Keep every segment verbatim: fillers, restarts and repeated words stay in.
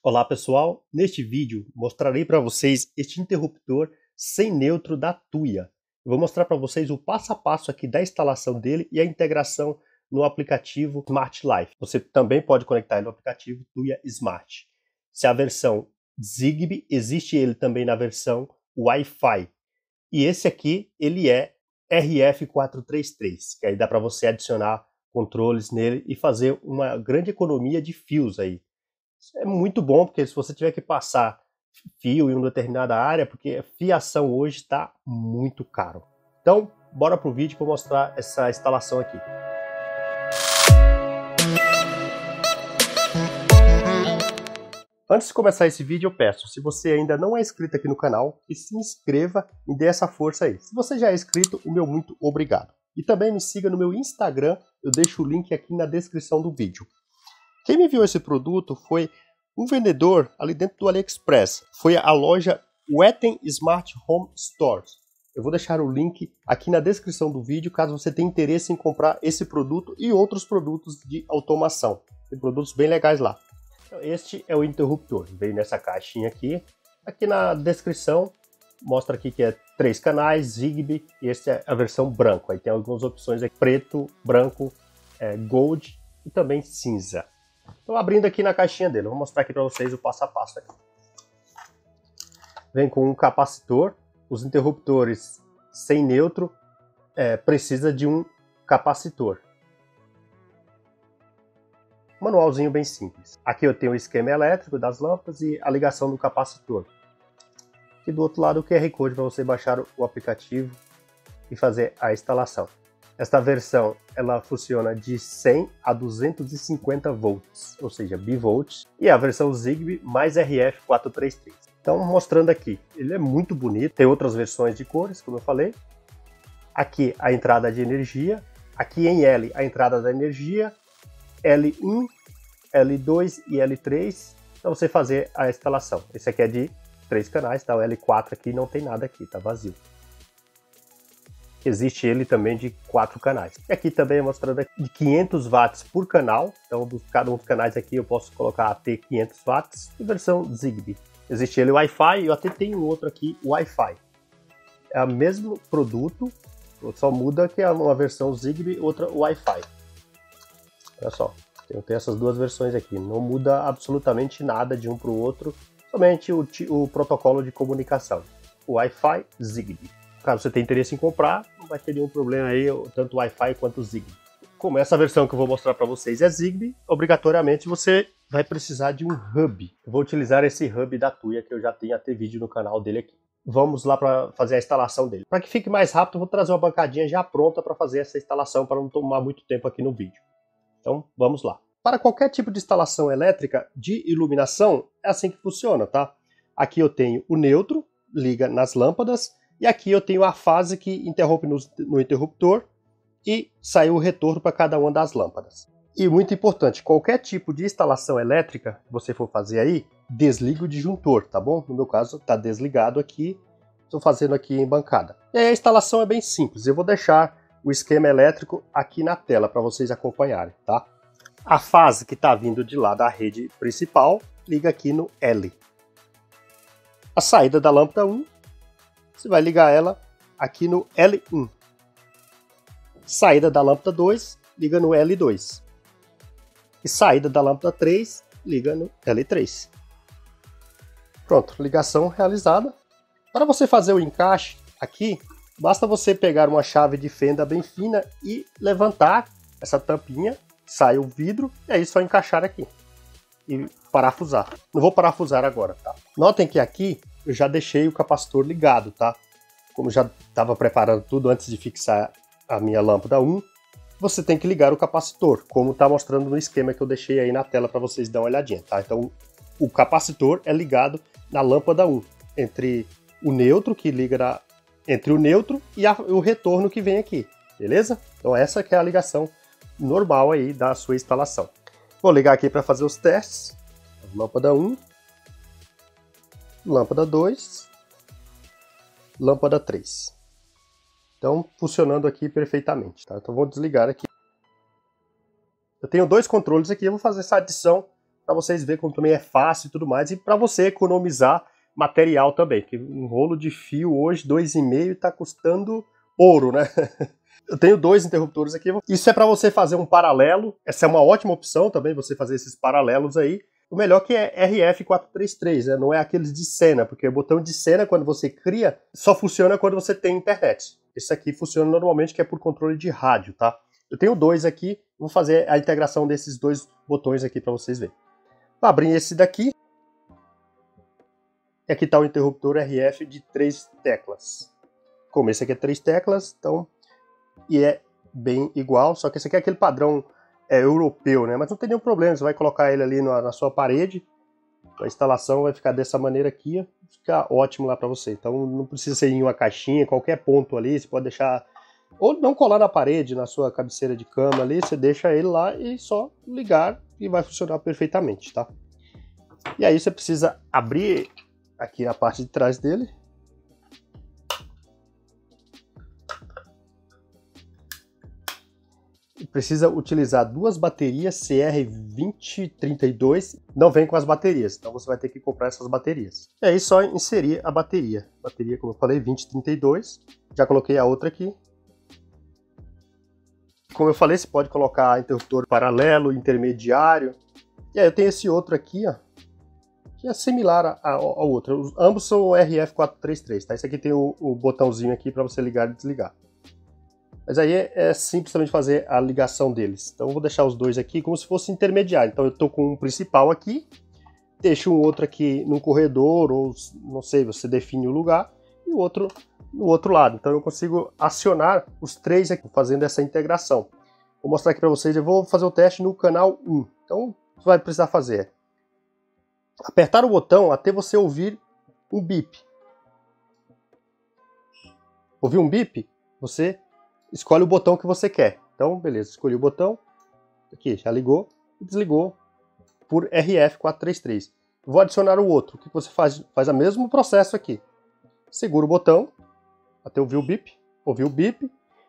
Olá pessoal, neste vídeo mostrarei para vocês este interruptor sem neutro da Tuya. Eu vou mostrar para vocês o passo a passo aqui da instalação dele e a integração no aplicativo Smart Life. Você também pode conectar ele no aplicativo Tuya Smart. Se a versão Zigbee, existe ele também na versão Wi-Fi. E esse aqui, ele é R F quatrocentos e trinta e três, que aí dá para você adicionar controles nele e fazer uma grande economia de fios aí. É muito bom, porque se você tiver que passar fio em uma determinada área, porque a fiação hoje está muito caro. Então, bora pro vídeo para mostrar essa instalação aqui. Antes de começar esse vídeo, eu peço, se você ainda não é inscrito aqui no canal, que se inscreva e dê essa força aí. Se você já é inscrito, o meu muito obrigado. E também me siga no meu Instagram, eu deixo o link aqui na descrição do vídeo. Quem me enviou esse produto foi um vendedor ali dentro do AliExpress. Foi a loja Weten Smart Home Stores. Eu vou deixar o link aqui na descrição do vídeo, caso você tenha interesse em comprar esse produto e outros produtos de automação. Tem produtos bem legais lá. Então, este é o interruptor. Veio nessa caixinha aqui. Aqui na descrição mostra aqui que é três canais, Zigbee, e essa é a versão branco. Aí tem algumas opções aqui, preto, branco, é, gold e também cinza. Estou abrindo aqui na caixinha dele, vou mostrar aqui para vocês o passo a passo aqui. Vem com um capacitor, os interruptores sem neutro é, precisa de um capacitor. Manualzinho bem simples. Aqui eu tenho o esquema elétrico das lâmpadas e a ligação do capacitor. E do outro lado o Q R Code para você baixar o aplicativo e fazer a instalação. Esta versão ela funciona de cem a duzentos e cinquenta volts, ou seja, bivolts, e a versão Zigbee mais R F quatrocentos e trinta e três. Então, mostrando aqui, ele é muito bonito, tem outras versões de cores, como eu falei. Aqui a entrada de energia, aqui em L a entrada da energia, L um, L dois e L três, para você fazer a instalação. Esse aqui é de três canais, tá? O L quatro aqui não tem nada aqui, tá vazio. Existe ele também de quatro canais. E aqui também é mostrando de quinhentos watts por canal. Então, dos, cada um dos canais aqui eu posso colocar até quinhentos watts. E versão Zigbee. Existe ele Wi-Fi e eu até tenho outro aqui Wi-Fi. É o mesmo produto, só muda que é uma versão Zigbee e outra Wi-Fi. Olha só, eu tenho essas duas versões aqui. Não muda absolutamente nada de um para o outro, somente o, o protocolo de comunicação. Wi-Fi Zigbee. Caso você tenha interesse em comprar, não vai ter nenhum problema aí, tanto Wi-Fi quanto Zigbee. Como essa versão que eu vou mostrar para vocês é Zigbee, obrigatoriamente você vai precisar de um hub. Eu vou utilizar esse hub da Tuya, que eu já tenho até vídeo no canal dele aqui. Vamos lá para fazer a instalação dele. Para que fique mais rápido, eu vou trazer uma bancadinha já pronta para fazer essa instalação, para não tomar muito tempo aqui no vídeo. Então, vamos lá. Para qualquer tipo de instalação elétrica de iluminação, é assim que funciona, tá? Aqui eu tenho o neutro, liga nas lâmpadas, e aqui eu tenho a fase que interrompe no, no interruptor e sai o retorno para cada uma das lâmpadas. E muito importante, qualquer tipo de instalação elétrica que você for fazer aí, desliga o disjuntor, tá bom? No meu caso está desligado aqui, estou fazendo aqui em bancada. E aí a instalação é bem simples, eu vou deixar o esquema elétrico aqui na tela para vocês acompanharem, tá? A fase que está vindo de lá da rede principal, liga aqui no L. A saída da lâmpada um, você vai ligar ela aqui no L um. Saída da lâmpada dois, liga no L dois. E saída da lâmpada três, liga no L três. Pronto, ligação realizada. Para você fazer o encaixe aqui, basta você pegar uma chave de fenda bem fina e levantar essa tampinha, sai o vidro, e aí é só encaixar aqui e parafusar. Não vou parafusar agora, tá? Notem que aqui eu já deixei o capacitor ligado, tá? Como já estava preparando tudo antes de fixar a minha lâmpada um, você tem que ligar o capacitor, como está mostrando no esquema que eu deixei aí na tela para vocês darem uma olhadinha, tá? Então, o capacitor é ligado na lâmpada um, entre o neutro, que liga na, entre o neutro e a, o retorno que vem aqui, beleza? Então, essa que é a ligação normal aí da sua instalação. Vou ligar aqui para fazer os testes. Lâmpada um, lâmpada dois, lâmpada três. Então, funcionando aqui perfeitamente, tá? Então, vou desligar aqui. Eu tenho dois controles aqui, eu vou fazer essa adição para vocês verem como também é fácil e tudo mais, e para você economizar material também, que um rolo de fio hoje, dois e meio, está custando ouro, né? Eu tenho dois interruptores aqui. Isso é para você fazer um paralelo. Essa é uma ótima opção também, você fazer esses paralelos aí. O melhor que é R F quatrocentos e trinta e três, né? Não é aqueles de cena, porque o botão de cena, quando você cria, só funciona quando você tem internet. Esse aqui funciona normalmente, que é por controle de rádio, tá? Eu tenho dois aqui, vou fazer a integração desses dois botões aqui para vocês verem. Vou abrir esse daqui. E aqui está o interruptor R F de três teclas. Como esse aqui é três teclas, então... E é bem igual, só que esse aqui é aquele padrão é, europeu, né? Mas não tem nenhum problema, você vai colocar ele ali na, na sua parede. A instalação vai ficar dessa maneira aqui, ó, fica ótimo lá para você. Então não precisa ser em uma caixinha, qualquer ponto ali, você pode deixar... Ou não colar na parede, na sua cabeceira de cama ali, você deixa ele lá e só ligar e vai funcionar perfeitamente, tá? E aí você precisa abrir aqui a parte de trás dele. Precisa utilizar duas baterias C R vinte trinta e dois, não vem com as baterias, então você vai ter que comprar essas baterias. E aí só inserir a bateria. Bateria, como eu falei, vinte trinta e dois. Já coloquei a outra aqui. Como eu falei, você pode colocar interruptor paralelo, intermediário. E aí eu tenho esse outro aqui, ó, que é similar ao outro. Os, ambos são R F quatrocentos e trinta e três, tá? Esse aqui tem o, o botãozinho aqui para você ligar e desligar. Mas aí é, é simples também fazer a ligação deles. Então eu vou deixar os dois aqui como se fosse intermediário. Então eu estou com um principal aqui, deixo um outro aqui no corredor, ou não sei, você define o lugar, e o outro no outro lado. Então eu consigo acionar os três aqui, fazendo essa integração. Vou mostrar aqui para vocês, eu vou fazer o teste no canal um. Então o que você vai precisar fazer é apertar o botão até você ouvir um bip. Ouviu um bip? Você escolhe o botão que você quer. Então, beleza, escolhi o botão. Aqui, já ligou e desligou por R F quatrocentos e trinta e três. Vou adicionar o outro. O que você faz? Faz o mesmo processo aqui. Segura o botão até ouvir o bip. Ouvir o bip.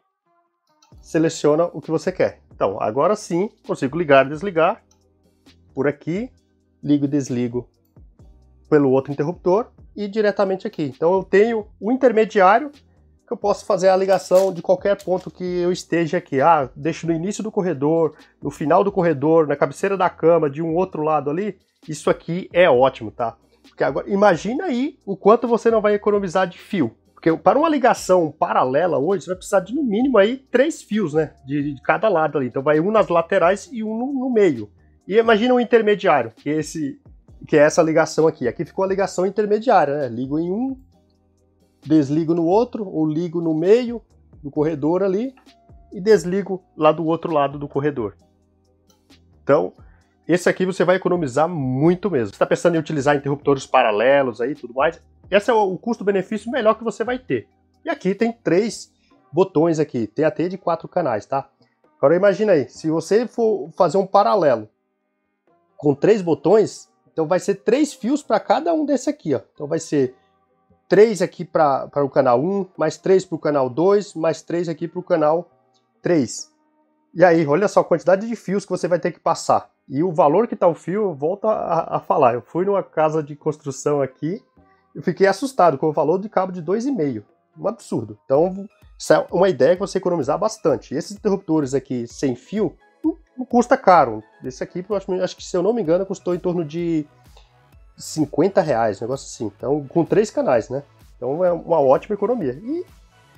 Seleciona o que você quer. Então, agora sim, consigo ligar e desligar. Por aqui, ligo e desligo pelo outro interruptor e diretamente aqui. Então eu tenho o intermediário, que eu posso fazer a ligação de qualquer ponto que eu esteja aqui. Ah, deixo no início do corredor, no final do corredor, na cabeceira da cama, de um outro lado ali. Isso aqui é ótimo, tá? Porque agora, imagina aí o quanto você não vai economizar de fio. Porque para uma ligação paralela hoje, você vai precisar de no mínimo aí três fios, né? De, de cada lado ali. Então vai um nas laterais e um no, no meio. E imagina um intermediário, que, é esse, que é essa ligação aqui. Aqui ficou a ligação intermediária, né? Ligo em um, desligo no outro, ou ligo no meio do corredor ali e desligo lá do outro lado do corredor. Então, esse aqui você vai economizar muito mesmo. Você está pensando em utilizar interruptores paralelos aí e tudo mais, esse é o custo-benefício melhor que você vai ter. E aqui tem três botões aqui, tem até de quatro canais, tá? Agora imagina aí, se você for fazer um paralelo com três botões, então vai ser três fios para cada um desse aqui, ó. Então vai ser três aqui para o canal um, mais três para o canal dois, mais três aqui para o canal três. E aí, olha só a quantidade de fios que você vai ter que passar. E o valor que está o fio, eu volto a, a falar. Eu fui numa casa de construção aqui, eu fiquei assustado com o valor de cabo de dois e meio. Um absurdo. Então, isso é uma ideia que você economizar bastante. E esses interruptores aqui sem fio, não, não custa caro. Esse aqui, eu acho, acho que se eu não me engano, custou em torno de cinquenta reais, um negócio assim. Então, com três canais, né? Então é uma ótima economia. E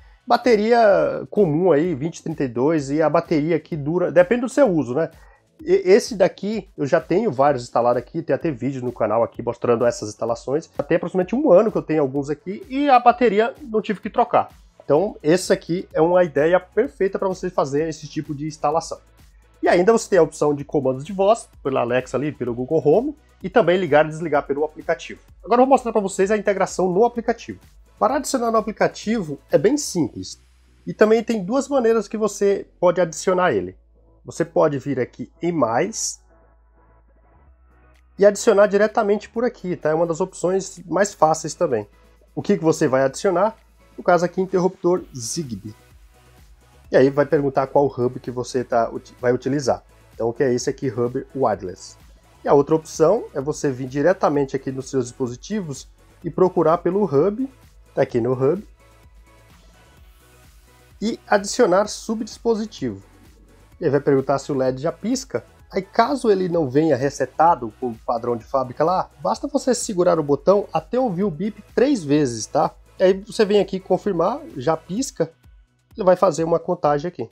bateria comum aí, vinte trinta e dois, e a bateria aqui dura, depende do seu uso, né? E esse daqui, eu já tenho vários instalados aqui, tem até vídeos no canal aqui mostrando essas instalações. Já tem aproximadamente um ano que eu tenho alguns aqui e a bateria não tive que trocar. Então, esse aqui é uma ideia perfeita para você fazer esse tipo de instalação. E ainda você tem a opção de comandos de voz, pela Alexa ali, pelo Google Home, e também ligar e desligar pelo aplicativo. Agora eu vou mostrar para vocês a integração no aplicativo. Para adicionar no aplicativo é bem simples. E também tem duas maneiras que você pode adicionar ele. Você pode vir aqui em mais e adicionar diretamente por aqui, tá? É uma das opções mais fáceis também. O que, que você vai adicionar? No caso aqui, interruptor Zigbee. E aí vai perguntar qual hub que você tá, vai utilizar. Então, o que é esse aqui, hub wireless. E a outra opção é você vir diretamente aqui nos seus dispositivos e procurar pelo Hub, tá aqui no Hub, e adicionar subdispositivo. E aí vai perguntar se o L E D já pisca. Aí caso ele não venha resetado com o padrão de fábrica lá, basta você segurar o botão até ouvir o bip três vezes, tá? E aí você vem aqui confirmar, já pisca, ele vai fazer uma contagem aqui.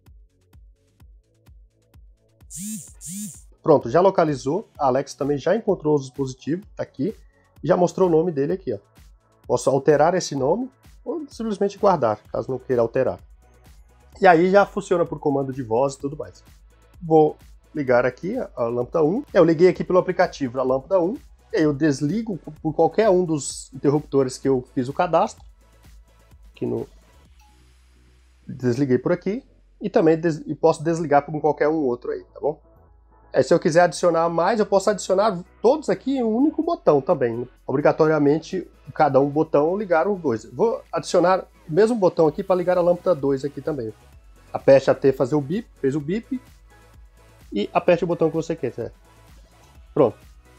Pronto, já localizou, a Alexa também já encontrou o dispositivo, tá aqui, e já mostrou o nome dele aqui, ó. Posso alterar esse nome ou simplesmente guardar, caso não queira alterar. E aí já funciona por comando de voz e tudo mais. Vou ligar aqui a lâmpada um, eu liguei aqui pelo aplicativo a lâmpada um, e aí eu desligo por qualquer um dos interruptores que eu fiz o cadastro, aqui no... desliguei por aqui, e também des... e posso desligar por qualquer um outro aí, tá bom? É, se eu quiser adicionar mais, eu posso adicionar todos aqui em um único botão também. Obrigatoriamente, cada um botão ligar os dois. Vou adicionar o mesmo botão aqui para ligar a lâmpada dois aqui também. Aperte até fazer o bip, fez o bip, e aperte o botão que você quer. Pronto.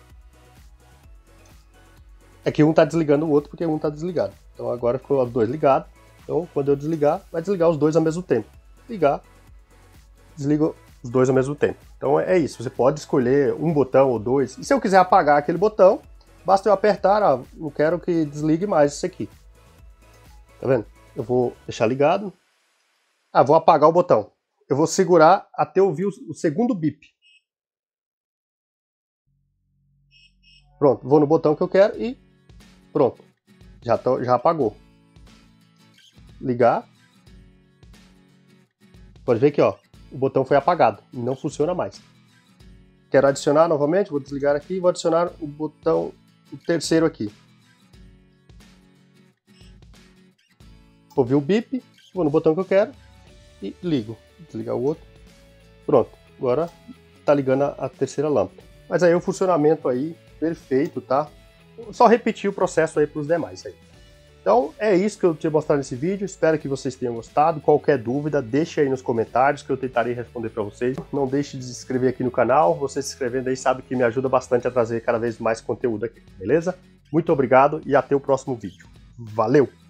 É que um está desligando o outro porque um está desligado. Então agora ficou os dois ligados. Então quando eu desligar, vai desligar os dois ao mesmo tempo. Ligar, desligo os dois ao mesmo tempo. Então é isso, você pode escolher um botão ou dois. E se eu quiser apagar aquele botão, basta eu apertar, ah, não quero que desligue mais isso aqui. Tá vendo? Eu vou deixar ligado. Ah, vou apagar o botão. Eu vou segurar até ouvir o segundo bip. Pronto, vou no botão que eu quero e pronto. Já, tô, já apagou. Ligar. Pode ver aqui, ó. O botão foi apagado, não funciona mais. Quero adicionar novamente, vou desligar aqui e vou adicionar o botão, o terceiro aqui. Ouvi o bip, vou no botão que eu quero e ligo. Desligar o outro. Pronto, agora tá ligando a, a terceira lâmpada. Mas aí o funcionamento aí, perfeito, tá? Só repetir o processo aí para os demais aí. Então é isso que eu tinha mostrado nesse vídeo, espero que vocês tenham gostado. Qualquer dúvida, deixe aí nos comentários que eu tentarei responder para vocês. Não deixe de se inscrever aqui no canal, você se inscrevendo aí sabe que me ajuda bastante a trazer cada vez mais conteúdo aqui, beleza? Muito obrigado e até o próximo vídeo. Valeu!